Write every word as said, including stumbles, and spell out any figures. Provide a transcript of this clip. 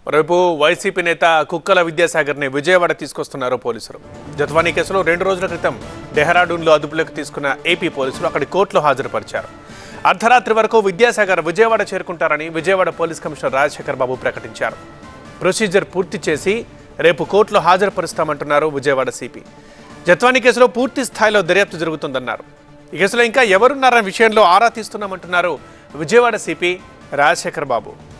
రేపు వైసీపీ నేత కుక్కల విద్యాసాగర్ని విజయవాడ తీసుకొస్తున్నారు పోలీసులు. జత్వానీ కేసులో రెండు రోజుల క్రితం డెహ్రాడూన్లో అదుపులోకి తీసుకున్న ఏపీ పోలీసులు అక్కడి కోర్టులో హాజరుపరిచారు. అర్ధరాత్రి వరకు విద్యాసాగర్ విజయవాడ చేరుకుంటారని విజయవాడ పోలీస్ కమిషనర్ రాజశేఖర్ బాబు ప్రకటించారు. ప్రొసీజర్ పూర్తి చేసి రేపు కోర్టులో హాజరుపరుస్తామంటున్నారు విజయవాడ సిపి. జత్వానీ కేసులో పూర్తి స్థాయిలో దర్యాప్తు జరుగుతుందన్నారు. ఈ కేసులో ఇంకా ఎవరున్నారన్న విషయంలో ఆరా తీస్తున్నామంటున్నారు విజయవాడ సిపి రాజశేఖర్ బాబు.